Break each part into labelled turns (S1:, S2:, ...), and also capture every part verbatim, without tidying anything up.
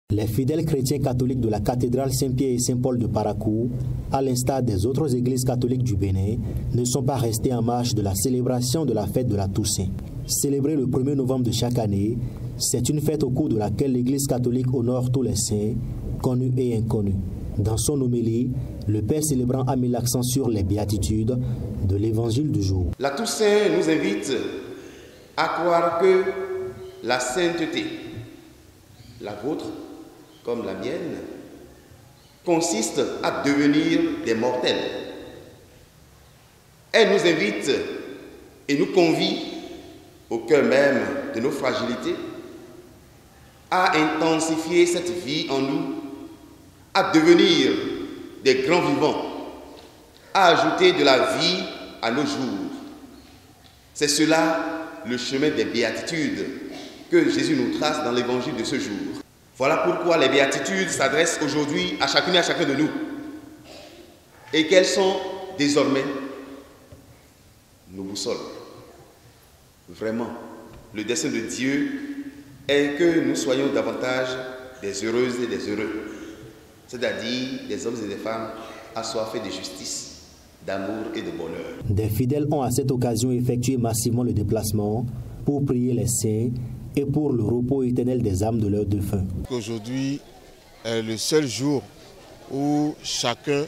S1: Les fidèles chrétiens catholiques de la cathédrale Saint-Pierre et Saint-Paul de Parakou, à l'instar des autres églises catholiques du Bénin, ne sont pas restés en marge de la célébration de la fête de la Toussaint. Célébrée le premier novembre de chaque année, c'est une fête au cours de laquelle l'Église catholique honore tous les saints, connus et inconnus. Dans son homélie, le Père célébrant a mis l'accent sur les béatitudes de l'Évangile du jour.
S2: La Toussaint nous invite à croire que la sainteté, la vôtre comme la mienne, consiste à devenir des mortels. Elle nous invite et nous convie au cœur même de nos fragilités à intensifier cette vie en nous, à devenir des grands vivants, à ajouter de la vie à nos jours. C'est cela le chemin des béatitudes que Jésus nous trace dans l'évangile de ce jour. Voilà pourquoi les béatitudes s'adressent aujourd'hui à chacune et à chacun de nous. Et qu'elles sont désormais nos boussoles. Vraiment, le dessein de Dieu est que nous soyons davantage des heureuses et des heureux, c'est-à-dire des hommes et des femmes assoiffés de justice, d'amour et de bonheur.
S1: Des fidèles ont à cette occasion effectué massivement le déplacement pour prier les saints et pour le repos éternel des âmes de leurs défunts.
S3: Aujourd'hui est le seul jour où chacun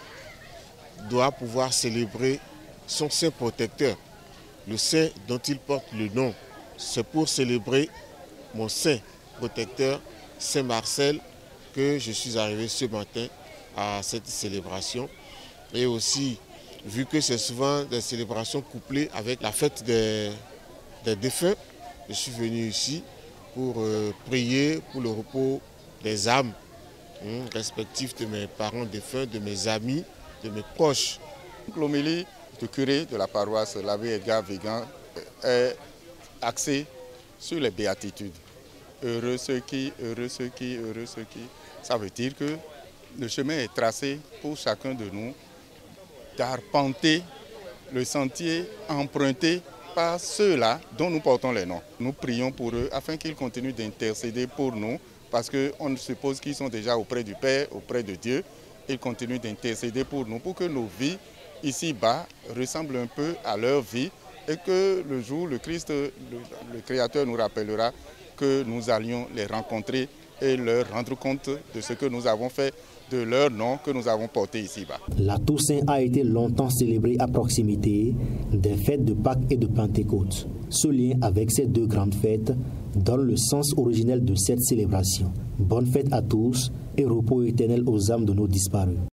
S3: doit pouvoir célébrer son saint protecteur, le saint dont il porte le nom. C'est pour célébrer mon saint protecteur, Saint Marcel, que je suis arrivé ce matin à cette célébration. Et aussi, vu que c'est souvent des célébrations couplées avec la fête des, des défunts, je suis venu ici pour euh, prier pour le repos des âmes hein, respectives de mes parents défunts, de mes amis, de mes proches.
S4: L'homélie du curé de la paroisse, l'abbé Edgar Végan, est axée sur les béatitudes. Heureux ceux qui, heureux ceux qui, heureux ceux qui. Ça veut dire que le chemin est tracé pour chacun de nous d'arpenter le sentier emprunté par ceux-là dont nous portons les noms. Nous prions pour eux afin qu'ils continuent d'intercéder pour nous parce qu'on suppose qu'ils sont déjà auprès du Père, auprès de Dieu. Ils continuent d'intercéder pour nous pour que nos vies ici-bas ressemblent un peu à leur vie et que le jour, le Christ, le, le Créateur nous rappellera que nous allions les rencontrer et leur rendre compte de ce que nous avons fait, de leur nom que nous avons porté ici-bas.
S1: La Toussaint a été longtemps célébrée à proximité des fêtes de Pâques et de Pentecôte. Ce lien avec ces deux grandes fêtes donne le sens originel de cette célébration. Bonne fête à tous et repos éternel aux âmes de nos disparus.